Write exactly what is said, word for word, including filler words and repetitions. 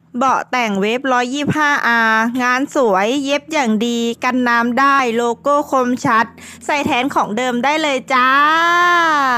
เบาะแต่งเวฟ หนึ่งร้อยยี่สิบห้า อาร์ งานสวย เย็บอย่างดี กันน้ำได้ โลโก้คมชัด ใส่แทนของเดิมได้เลยจ้า